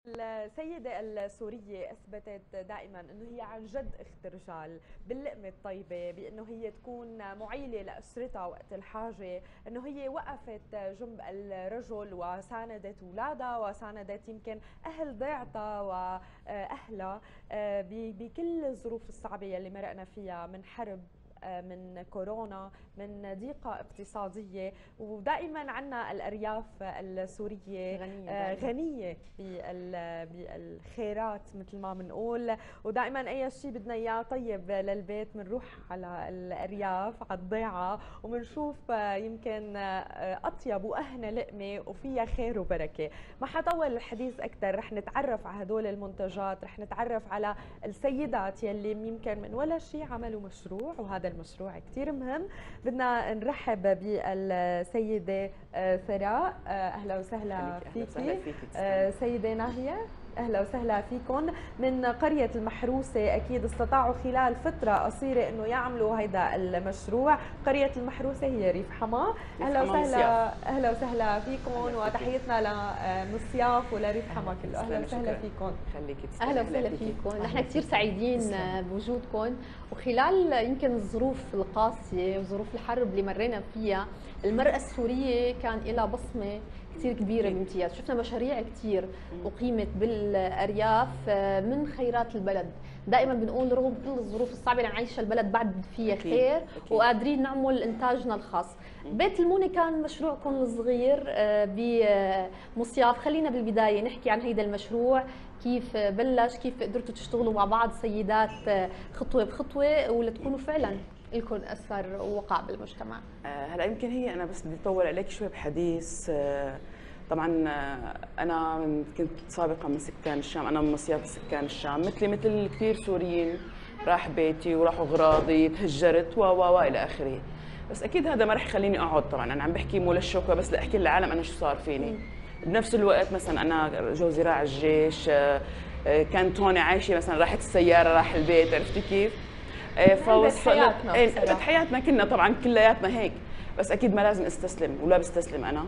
السيدة السورية أثبتت دائما أنه هي عن جد أخت رجال باللقمة الطيبة، بأنه هي تكون معيلة لأسرتها وقت الحاجة، أنه هي وقفت جنب الرجل وساندت أولادها وساندت يمكن أهل ضيعتها وأهلها بكل الظروف الصعبة اللي مرقنا فيها، من حرب، من كورونا، من ضيقة اقتصادية. ودائما عنا الأرياف السورية غنية بالخيرات مثل ما بنقول، ودائما أي شيء بدنا إياه طيب للبيت بنروح على الأرياف على الضيعة وبنشوف يمكن أطيب وأهنى لقمة وفيها خير وبركة. ما حطول الحديث أكثر، رح نتعرف على هدول المنتجات، رح نتعرف على السيدات يلي يمكن من ولا شيء عملوا مشروع، وهذا المشروع كثير مهم. بدنا نرحب بالسيدة ثراء، أهلا وسهلا فيكي. سيدة ناهية، أهلا وسهلا فيكم من قرية المحروسة. أكيد استطاعوا خلال فترة قصيرة أنه يعملوا هيدا المشروع. قرية المحروسة هي ريف حما. أهلا وسهلا، أهلا وسهلا فيكم، وتحيتنا لمصياف ولريف حما كله. أهلا وسهلا فيكم. أهلا وسهلا فيكم. نحن كثير سعيدين بوجودكم، وخلال يمكن الظروف القاسية وظروف الحرب اللي مرينا فيها، المرأة السورية كان لها بصمة كثير كبيرة بامتياز. شفنا مشاريع كثير أقيمت بالأرياف من خيرات البلد. دائما بنقول رغم كل الظروف الصعبة اللي عايشها البلد بعد فيها خير وقادرين نعمل إنتاجنا الخاص. بيت المونة كان مشروعكم الصغير بمصياف. خلينا بالبداية نحكي عن هيدا المشروع، كيف بلش، كيف قدرتوا تشتغلوا مع بعض سيدات خطوة بخطوة ولتكونوا فعلا لكم أثر ووقع بالمجتمع. هلا يمكن هي أنا بس بدي أطول عليك شوي بحديث. طبعا أنا كنت سابقا من سكان الشام، أنا من مصياف سكان الشام، مثل كثير سوريين. راح بيتي وراحوا أغراضي، تهجرت و إلى آخره. بس أكيد هذا ما رح يخليني أقعد. طبعا أنا عم بحكي مو للشوكة، بس لأحكي للعالم أنا شو صار فيني. بنفس الوقت مثلا أنا جوزي راح الجيش، كانت هون عايشة، مثلا راحت السيارة راح البيت، عرفتي كيف؟ فوصلت حياتنا كنا طبعا كلياتنا هيك. بس اكيد ما لازم استسلم، ولا بستسلم انا.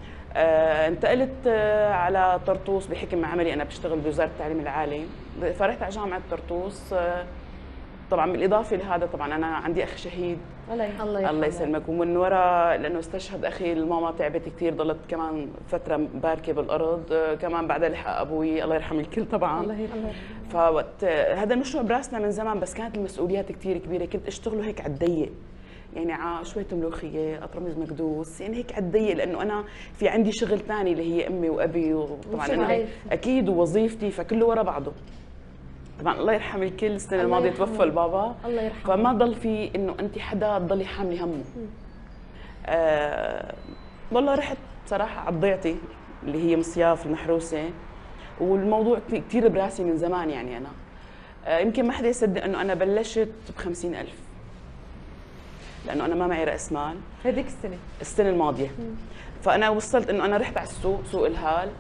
انتقلت على طرطوس بحكم عملي، انا بشتغل بوزاره التعليم العالي، فرحت على جامعه طرطوس. طبعا بالاضافه لهذا طبعا انا عندي اخ شهيد، الله يسلمك، ومن وراء لانه استشهد اخي الماما تعبت كثير، ضلت كمان فتره باركه بالارض، كمان بعدها لحق ابوي الله يرحم الكل طبعا. الله يرحمه. فوقت هذا المشروع براسنا من زمان، بس كانت المسؤوليات كثير كبيره، كنت اشتغله هيك على الضيق، يعني على شويه ملوخيه، اطرمز مكدوس، يعني هيك على الضيق، لانه انا في عندي شغل ثاني اللي هي امي وابي، وطبعا انا اكيد ووظيفتي، فكله ورا بعضه. طبعا الله يرحم الكل، السنه الماضيه توفى البابا، الله يرحمه. فما ضل في انه انت حدا تضلي حامله همه. والله رحت صراحه على ضيعتي اللي هي مصياف المحروسه، والموضوع كثير براسي من زمان. يعني انا يمكن ما حدا يصدق انه انا بلشت ب50,000، لانه انا ما معي راس مال. هذيك السنه الماضيه. فانا وصلت انه انا رحت على السوق، سوق الهال.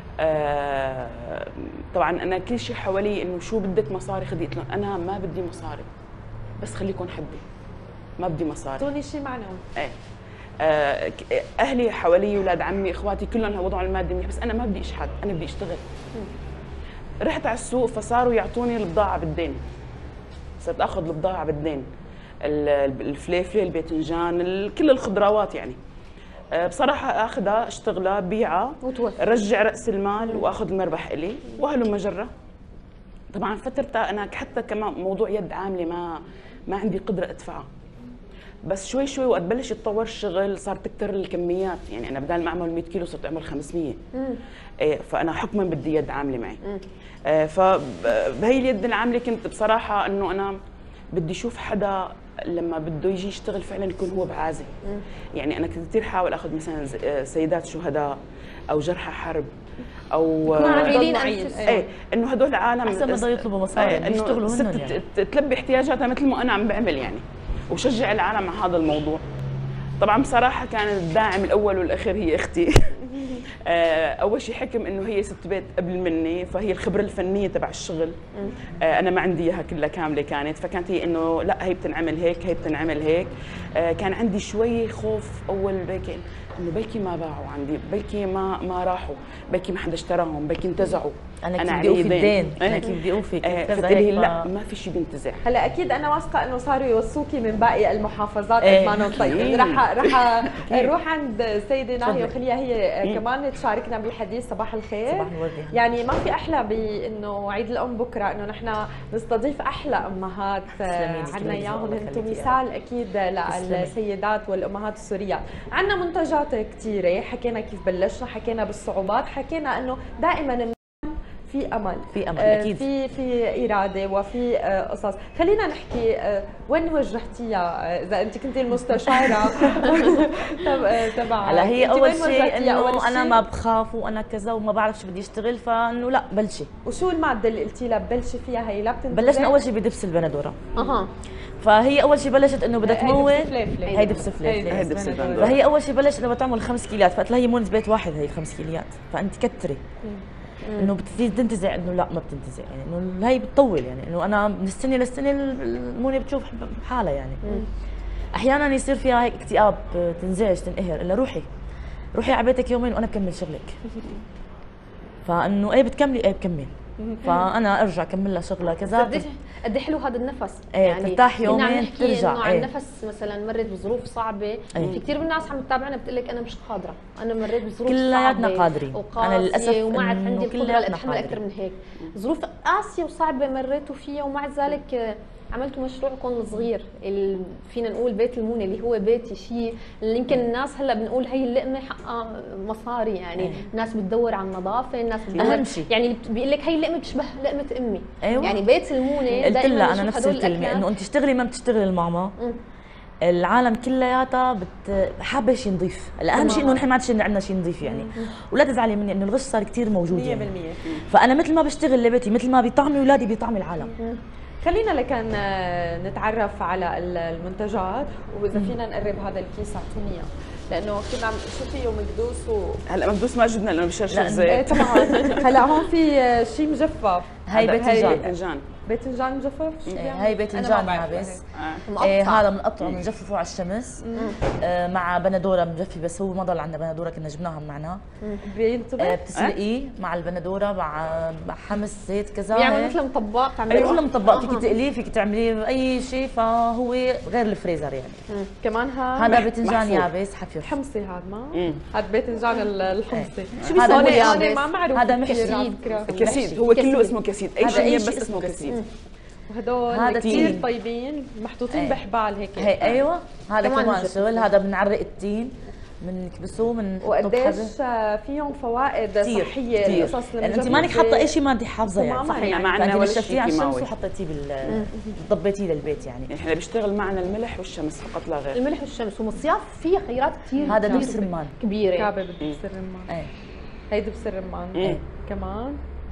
طبعا انا كل شيء حوالي انه شو بدك مصاري خذي، قلت لهم انا ما بدي مصاري، بس خليكم حدي، ما بدي مصاري، اعطوني شيء معنوي. ايه. اهلي حوالي، اولاد عمي، اخواتي كلهم وضعهم المادي منيح، بس انا ما بدي اشحت، انا بدي اشتغل. رحت على السوق، فصاروا يعطوني البضاعه بالدين، صرت اخذ البضاعه بالدين، الفليفله، الباذنجان، كل الخضروات يعني. بصراحه اخذها، اشتغلها، بيعها، رجع راس المال واخذ المربح الي، وهلم مجره. طبعا فترتها انا حتى كمان موضوع يد عامله ما عندي قدره ادفعها، بس شوي شوي وقت بلش يتطور الشغل صارت تكتر الكميات. يعني انا بدال ما اعمل 100 كيلو صرت اعمل 500. فانا حكما بدي يد عامله معي. فبهي اليد العامله كنت بصراحه انه انا بدي اشوف حدا لما بده يجي يشتغل فعلا يكون هو بعازه. يعني انا كنت كثير حاول اخذ مثلا سيدات شهداء او جرحى حرب او عاملين انه هدول العالم احسن ما يطلبوا مصاري يشتغلوا منهم، يعني تلبي احتياجاتها مثل ما انا عم بعمل يعني، وشجع العالم على هذا الموضوع. طبعا بصراحه كان الداعم الاول والاخير هي اختي. اول شيء حكم انه هي ست بيت قبل مني، فهي الخبره الفنيه تبع الشغل. انا ما عندي اياها كلها كامله كانت، فكانت هي انه لا هي بتنعمل هيك، هي بتنعمل هيك. كان عندي شوي خوف اول بلكي انه بلكي ما باعوا عندي، بلكي ما راحوا، بلكي ما حدا اشتراهم، بلكي انتزعوا. انا كيف بدي اوفي الدين، انا كيف بدي اوفي قلت لي لا ما في شيء بينتزع. هلا اكيد انا واثقه انه صاروا يوصوكي من باقي المحافظات ما طيب. رح نروح عند السيده ناهيه وخليها هي كمان تشاركنا بالحديث. صباح الخير. صباح الورد. يعني ما في احلى بانه عيد الام بكره انه نحن نستضيف احلى امهات عندنا اياهم، انتم مثال اكيد للسيدات والامهات السوريات. عندنا منتجات كثيره، حكينا كيف بلشنا، حكينا بالصعوبات، حكينا انه دائما في امل، في امل اكيد، في اراده وفي قصص. خلينا نحكي وين وجهتيها اذا انت كنتي المستشاره تبع. هلا هي اول شيء انه انا ما بخاف وانا كذا وما بعرف شو بدي اشتغل، فانه لا بلشي. وشو الماده اللي قلتي لها بلشي فيها هي؟ لا بلشنا اول شيء بدبس البندوره. فهي اول شيء بلشت انه بدها تمول هي دبس فليفله. فهي اول شيء بلشت انه بتعمل 5 كيلات، فقلت لها هي مو بيت واحد هي 5 كيلات، فانت كتري انه بتصير تنتزع، انه لا ما بتنتزع، يعني انه هي بتطول، يعني انه انا من السنه للسنه المونه بتشوف حالها يعني. احيانا يصير فيها هيك اكتئاب، تنزعج تنقهر، الا روحي على بيتك يومين وانا بكمل شغلك. فانه ايه بتكملي، ايه بكمل، فانا ارجع اكمل لها شغله كذا. قد حلو هذا النفس، يعني ترتاح يومين ترجع. انه عن نفس مثلا مريت بظروف صعبه، في كثير من الناس عم تتابعنا بتقول لك انا مش قادره، انا مريت بظروف كلياتنا قادرين، انا للاسف وما عاد عندي القدره لاتحمل اكثر من هيك. ظروف قاسيه وصعبه مريتوا فيها، ومع ذلك عملتوا مشروعكم الصغير فينا نقول بيت المونه اللي هو بيتي، شيء اللي يمكن الناس هلا بنقول هي اللقمه حقها مصاري، يعني الناس بتدور على النظافه، الناس بتدور اهم شيء، يعني بيقول لك هي اللقمه بتشبه لقمه امي. أيوة. يعني بيت المونه قلت لها انا نفس الكلمه، انه انت تشتغلي ما بتشتغلي الماما. العالم كلياتها حابه شيء نظيف، الاهم شيء انه نحن ما عاد عندنا شيء نظيف يعني. ولا تزعلي مني انه الغش صار كثير موجود 100%. يعني. فانا مثل ما بشتغل لبيتي، مثل ما بيطعمي اولادي بيطعمي العالم. خلينا لكن نتعرف على المنتجات، واذا فينا نقرب هذا الكيس اعطوني اياه، لانه كنا عم شو فيه مكدوس هلا مكدوس ما جبنا لانه بشرشر زيت. ايه طبعا. هلا هون في شيء مجفف، هي باذنجان. باذنجان مجفف؟ هي باذنجان يابس. هذا بنقطعه بنجففه على الشمس مع بندوره مجففه، بس هو ما ضل عندنا بندوره كنا جبناها معنا. بينطبخ بتسلقيه مع البندوره مع حمص زيت كذا، بيعمل مثل مطبق. بتعمليه مثل مطبق، فيك تقليه فيك تعمليه باي شيء، فهو غير الفريزر يعني. كمان هذا باذنجان يابس حفير حمصي، هذا ما هذا باذنجان الحمصي. شو بيسموه يابس؟ ما معروف. هذا محشي كسيد، هو كله اسمه كسيد، اي شيء بس اسمه كسيد. وهدول كثير طيبين محطوطين بحبال هيك. هي ايوه هذا كمان شغل، هذا بنعرق التين بنكبسوه من وقديش فيهم فوائد صحيه قصص يعني انت مانك حاطه اي شيء مادي حافظه يعني صح، يعني ما عندنا ولا شيء على الشمس وحطيتيه ضبيتيه للبيت يعني. احنا بيشتغل معنا الملح والشمس فقط لا غير. الملح والشمس، ومصياف فيه خيارات كثير. هذا دبس رمان كبيره، كعبه بدبس الرمان. هي دبس الرمان كمان.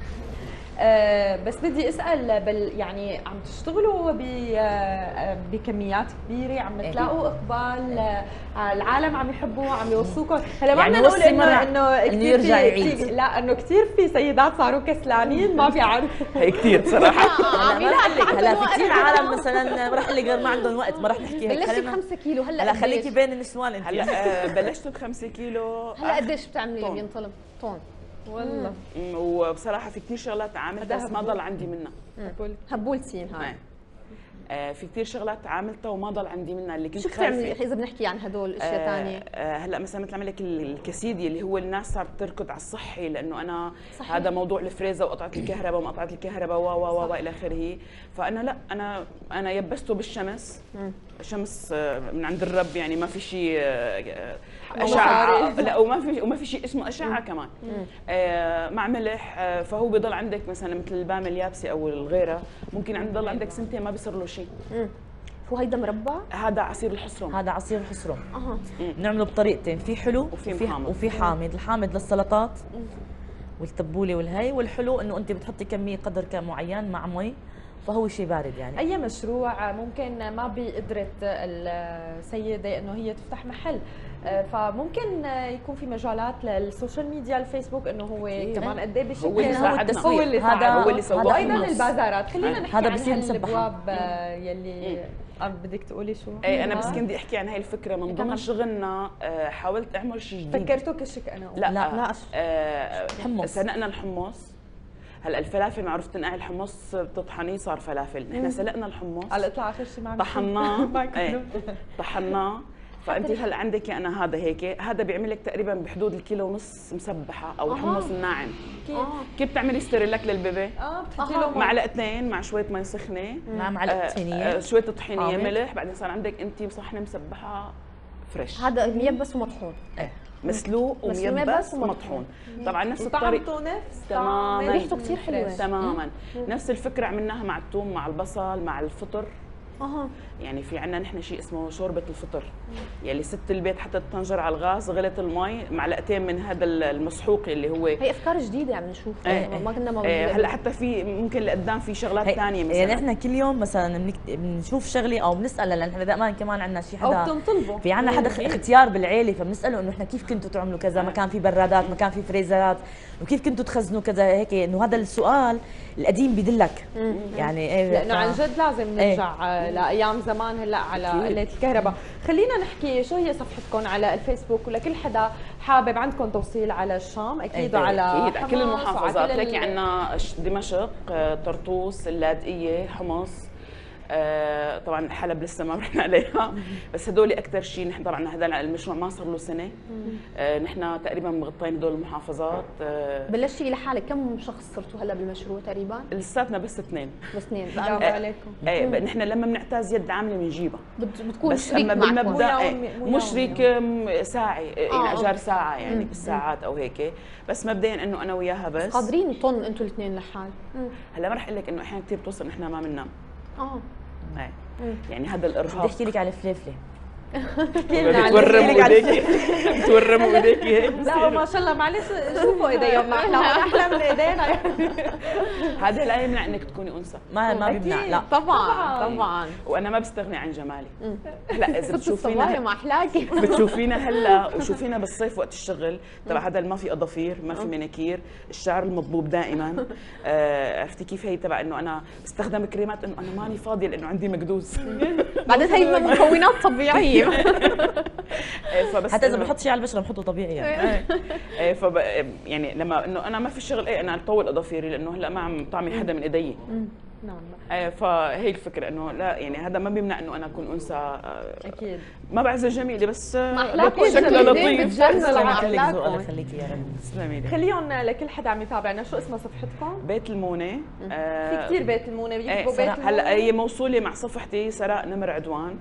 بس بدي اسال يعني عم تشتغلوا بكميات كبيره، عم تلاقوا اقبال، العالم عم يحبوه، عم يوصوكم؟ هلا ما بدنا نقول انه كثير يرجع يعيد، لا انه كثير في سيدات صاروا كسلانين ما بيعرفوا. هي كثير بصراحه. هلا في كثير عالم مثلا ما رح اقول غير ما عندهم وقت، ما رح نحكي هيك. بلشتي ب5 كيلو، هلا خليكي بين النسوان انت. هلا بلشت ب5 كيلو. هلا قديش بتعملي بينطلب طن؟ والله وبصراحه في كثير شغلات عاملتها بس ما ضل عندي منها. هبولتين هاي. في كثير شغلات عاملتها وما ضل عندي منها اللي كنت شو بتعملي اذا بنحكي عن هدول اشياء ثانيه؟ هلا مثلا مثل عمل لك الكسيدي اللي هو الناس صارت تركض على الصحي، لانه انا هذا موضوع الفريزه وقطعه الكهرباء وما قطعه الكهرباء و الى اخره. فانا لا انا يبسته بالشمس، شمس من عند الرب، يعني ما في شيء اشعه، لا وما في شيء اسمه اشعه كمان. مع ملح، فهو بيضل عندك مثلا مثل البامه اليابسه او الغيره، ممكن يضل عندك سنتين ما بيصير له شيء. وهيدا مربى؟ هذا عصير الحصرم. هذا عصير الحصرم. بنعمله بطريقتين، في حلو وفي حامض. الحامض للسلطات والتبوله والهي، والحلو انه انت بتحطي كميه قدر معين مع مي، فهو شيء بارد يعني. اي مشروع ممكن ما بقدرة السيده انه هي تفتح محل، فممكن يكون في مجالات للسوشيال ميديا، الفيسبوك، انه هو كمان قد ايه بشكل هو اللي ساعدنا، هو اللي سوى. وايضا البازارات. خلينا نحكي هذا عن بصير الابواب يلي بدك تقولي شو؟ ايه انا بس كنت احكي عن هاي الفكره من ضمن شغلنا. حاولت اعمل شيء جديد. فكرتوا كشك انا لا حمص. سنقنا الحمص. هلا الفلافل معروف تنقع الحمص بتطحنيه صار فلافل، نحن سلقنا الحمص هلا اطلع اخر شيء معك طحناه طحناه. فانت هلا عندك انا هذا هيك، هذا بيعمل لك تقريبا بحدود الكيلو ونص مسبحه او الحمص الناعم. كيف بتعملي ستيريلاك للبيبي؟ بتحطي له معلقتين مع شويه مي سخنه مع معلقه طحينيه، شويه طحينيه، ملح، بعدين صار عندك انت صحن مسبحه فريش. هذا ميبس ومطحون. مسلوق وميبس ومطحون. طبعا نفس الطريقه، طعمته نفس تماما، ريحته كثير حلوه تماما. نفس الفكره عملناها مع الثوم مع البصل مع الفطر. يعني في عندنا نحن شيء اسمه شوربه الفطر، يلي ست البيت حطت الطنجره على الغاز، غلت المي، معلقتين من هذا المسحوق اللي هو هي افكار جديده عم نشوفها ما كنا موجودين. هلا حتى في ممكن لقدام في شغلات ثانيه مثلا، يعني احنا كل يوم مثلا بنشوف شغله او بنسال، لان احنا دائما كمان عندنا شيء حدا او بتنطلبوا، في عندنا حدا اختيار بالعيله، فبنساله انه احنا كيف كنتوا تعملوا كذا، ما كان في برادات، ما كان في فريزرات، وكيف كنتوا تخزنوا كذا هيك، انه هذا السؤال القديم بدلك. يعني لانه عن جد لازم نرجع لايام زمان هلا على قله الكهرباء. خلينا نحكي شو هي صفحتكم على الفيسبوك، ولكل حدا حابب عندكم توصيل على الشام اكيد وعلى اكيد كل المحافظات. هيك عندنا دمشق، طرطوس، اللاذقيه، حمص، طبعا حلب لسه ما رحنا عليها، بس هدول اكثر شيء. نحن طبعا هذا المشروع ما صار له سنه، نحن تقريبا مغطين هدول المحافظات. بلشتي لحالك، كم شخص صرتوا هلا بالمشروع تقريبا؟ لساتنا بس اثنين. برافو عليكم. نحن لما بنعتاز يد عامله بنجيبها، بتكون شريك معكم. بالمبدا مشرك ساعي، يعني اجار ساعه يعني بالساعات او هيك، بس مبدئيا انه انا وياها بس قادرين طن انتوا الاثنين لحال. هلا ما رح اقول لك انه احيانا كثير بتوصل نحن ما بننام. يعني هذا الارهاق. بدي احكي لك على الفليفله. بتورم ايديكي بتورم ايديكي هيك. لا ما شاء الله، معلش شوفوا ايديهم احلى احلى من ايدينا. هذا لا يمنع انك تكوني انثى، ما بيمنع، لا طبعا. وانا ما بستغني عن جمالي. هلا اذا بتشوفينا ما احلاكي بتشوفينا هلا وشوفينا بالصيف وقت الشغل تبع هذا ما في اضافير، ما في مناكير، الشعر المضبوب دائما. عرفتي كيف هي تبع انه انا بستخدم كريمات انه انا ماني فاضيه لانه عندي مقدوس. بعدين هي مكونات طبيعيه. فبس حتى اذا بنحط شيء على البشره بنحطه طبيعي يعني. يعني لما انه انا ما في شغل انا اطول اضافيري لانه هلا ما عم طعمي حدا من ايدي. نعم. فهي الفكره انه لا يعني هذا ما بيمنع انه انا اكون انثى. اكيد ما بعزل جميله بس شكلها لطيف. الله يخليكي يا رب. تسلمي لي. خليهم لكل حدا عم يتابعنا، شو اسمها صفحتكم؟ بيت المونه. في كثير بيت المونه، بيكتبوا بيت المونه. هلا هي موصوله مع صفحتي سراء نمر عدوان.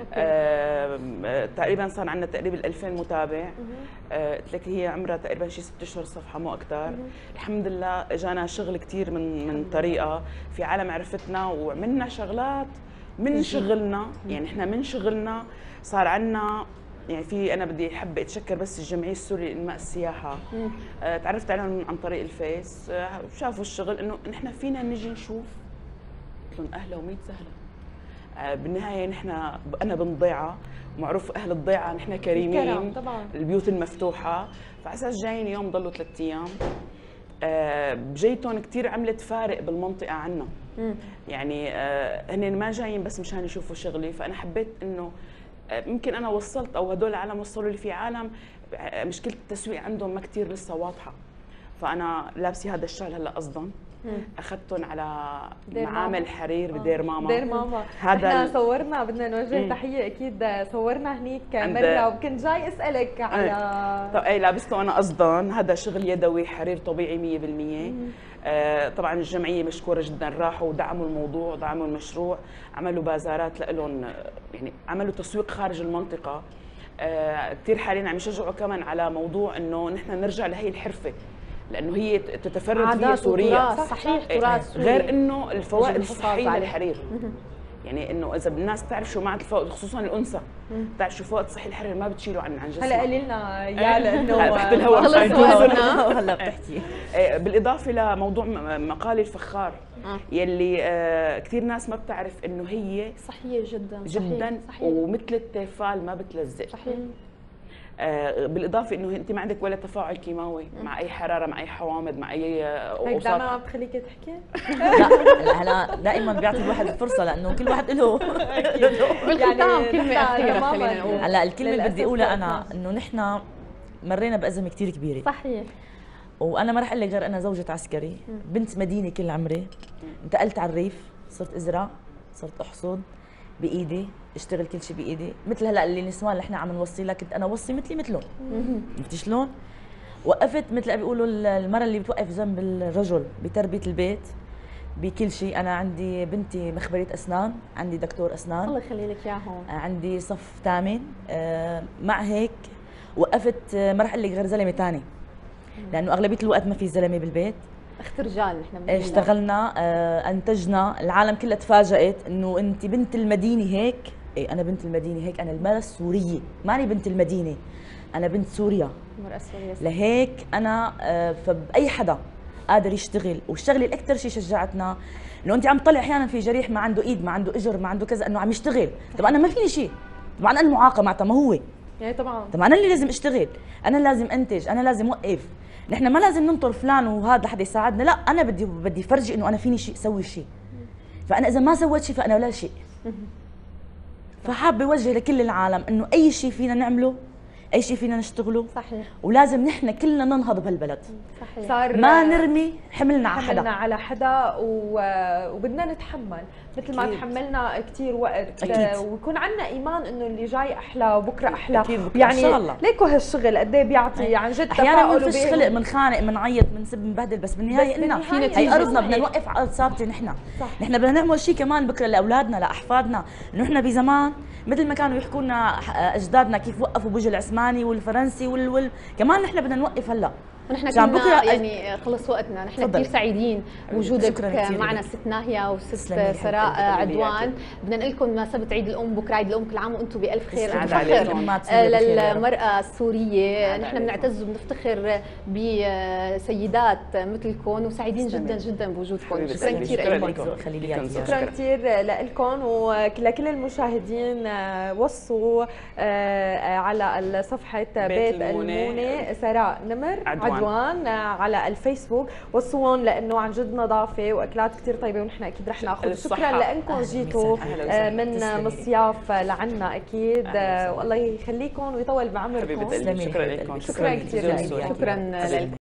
تقريبا صار عندنا تقريبا 2000 متابع. قلت لك هي عمرها تقريبا شي 6 اشهر صفحه مو اكثر. الحمد لله اجانا شغل كثير من طريقه، في عالم عرفتنا وعملنا شغلات من شغلنا، يعني احنا من شغلنا صار عندنا يعني في انا بدي احب اتشكر بس الجمعيه السوريه لانماء السياحه. تعرفت عليهم عن طريق الفيس، شافوا الشغل انه نحن فينا نجي نشوف. قلت لهم اهلا وميت سهلا. بالنهايه نحن انا بن ضيعه، ومعروف اهل الضيعه نحن كريمين طبعا، البيوت البيوت المفتوحه، فعلى اساس جايين يوم ضلوا 3 ايام. بجيتهم كثير عملت فارق بالمنطقه عنا. يعني هن ما جايين بس مشان يشوفوا شغلي، فانا حبيت انه ممكن انا وصلت او هدول العالم وصلوا لي، في عالم مشكله التسويق عندهم ما كثير لسه واضحه، فانا لابسي هذا الشال هلا قصدا اخذتهم على معامل حرير بدير ماما. دير ماما هذا احنا صورنا، بدنا نوجه تحيه اكيد، صورنا هنيك مره وكنت جاي اسالك على طب اي لابسته انا قصدا. هذا شغل يدوي حرير طبيعي 100%. طبعا الجمعيه مشكوره جدا، راحوا ودعموا الموضوع، دعموا المشروع، عملوا بازارات لهم، يعني عملوا تسويق خارج المنطقه. كثير حاليا عم يشجعوا كمان على موضوع انه نحن نرجع لهي الحرفه، لانه هي تتفرد فيها سوريا. صحيح، تراث سوري. غير انه الفوائد الصحيه للحرير، يعني انه اذا الناس تعرف شو معنى الفوائد، خصوصا الانثى تعرف شو فوائد صحي الحرير، ما بتشيله عن جسمها. هلا قولي لنا يا لانه تحت الهواء هلا بتحكي. بالاضافه لموضوع مقالي الفخار يلي كثير ناس ما بتعرف انه هي صحيه جدا جدا صحيح. ومثل التيفال ما بتلزق. صحيح. بالاضافه انه انت ما عندك ولا تفاعل كيماوي مع اي حراره، مع اي حوامض، مع اي اوصاف. هيك دائما بتخليك تحكي؟ لا هلا دائما بيعطي الواحد الفرصه، لانه كل واحد له بالختام كلمه اخيره خلينا نقول. هلا الكلمه اللي بدي اقولها انا انه نحن مرينا بازمه كثير كبيره. صحيح. وانا ما رح اقول لك غير انا زوجة عسكري، بنت مدينه كل عمري، انتقلت على الريف، صرت ازرع، صرت احصد بايدي، اشتغل كل شيء بايدي، مثل هلا اللي النسوان اللي احنا عم نوصي لها كنت انا وصي مثلي مثلهم. عرفتي شلون؟ وقفت مثل ما بيقولوا المراه اللي بتوقف جنب الرجل بتربيه البيت بكل شيء. انا عندي بنتي مخبريه اسنان، عندي دكتور اسنان، الله يخلي لك اياهم، عندي صف ثامن. مع هيك وقفت ما رح اقول لك غير زلمه ثاني، لانه اغلبيه الوقت ما في زلمه بالبيت. اخت رجال نحن اشتغلنا، انتجنا، العالم كلها تفاجأت انه انت بنت المدينه هيك. ايه انا بنت المدينه هيك، انا المراه السوريه، ماني بنت المدينه، انا بنت سوريا. المرأة السورية. لهيك انا فبأي حدا قادر يشتغل. والشغله الاكثر شيء شجعتنا انه انت عم تطلع احيانا في جريح ما عنده ايد، ما عنده اجر، ما عنده كذا، انه عم يشتغل. طب انا ما فيني شيء، طبعا انا المعاقه معناتها ما هو يعني طبعا انا اللي لازم اشتغل، انا لازم انتج، انا لازم اوقف. نحن ما لازم ننطر فلان وهذا لحد يساعدنا، لا انا بدي فرجي انه انا فيني شيء، اسوي شيء. فانا اذا ما سويت شيء فانا ولا شيء. فحابه اوجه لكل العالم انه اي شيء فينا نعمله، اي شيء فينا نشتغله، صحيح، ولازم نحن كلنا ننهض بهالبلد. صحيح، صار ما نرمي حملنا على حملنا حدا، على حدا وبدنا نتحمل مثل ما أكيد. تحملنا كثير وقت. أكيد. ويكون عندنا ايمان انه اللي جاي احلى وبكره احلى. أكيد بكرة يعني إن شاء الله. ليكو هالشغل قد ايه بيعطي عن جد احيانا تفاؤل بنفش خلق، بنخانق، بنعيط، بنسب، بنبهدل، بس بالنهايه قلنا هي ارضنا، بدنا نوقف على ارض ثابته. نحن بدنا نعمل شيء كمان بكره لاولادنا، لاحفادنا. انه نحن بزمان مثل ما كانوا يحكوا لنا اجدادنا كيف وقفوا بوجه العثماني والفرنسي كمان نحن بدنا نوقف هلا. ونحن كنا يعني خلص وقتنا، نحن كثير سعيدين بوجودك معنا ست ناهية وست سراء عدوان. بدنا نقول لكم بمناسبة عيد الأم، بكره عيد الأم، كل عام وأنتم بألف خير. ونفخر للمرأة السورية، نحن بنعتز وبنفتخر بسيدات مثلكم، وسعيدين جدا جدا بوجودكم. شكرا كثير لكم. شكرا كثير لكم ولكل المشاهدين. وصوا على صفحة بيت المونة سراء نمر عدوان على الفيسبوك، وصوهم لانه عن جد نظافه واكلات كثير طيبه، ونحن اكيد رح ناخذ. شكرا لانكم جيتوا من مصياف لعنا اكيد. والله يخليكم ويطول بعمركم. شكرا لكم. شكرا كثير. شكرا لكم.